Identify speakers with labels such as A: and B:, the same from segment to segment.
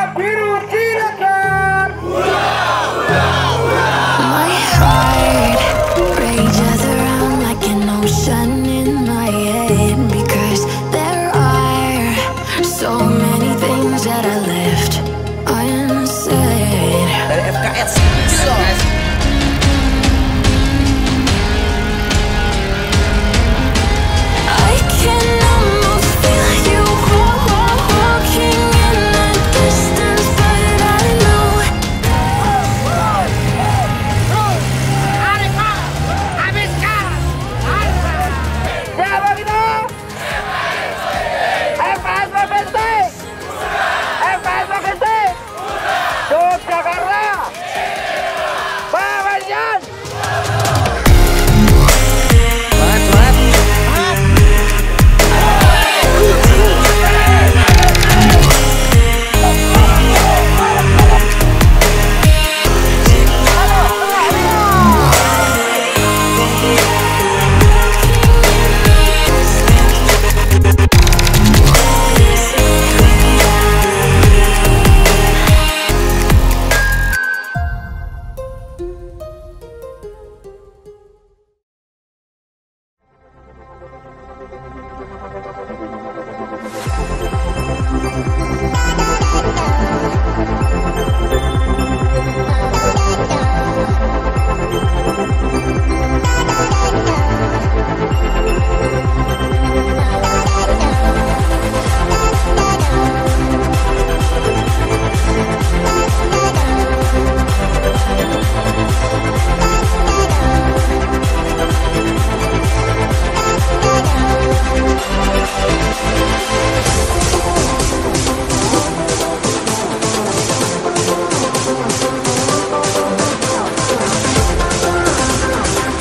A: biru silakan.
B: My heart rages around like an ocean in my head, because there are so many things that I left unsaid.
C: Dari FKS.
B: I can almost feel you walking in the distance, but I know
A: Siapa kita? FKS Provinsi. FKS Provinsi. Yogyakarta. Bawajan.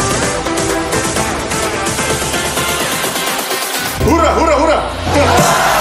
D: Hurra, hurra, hurra!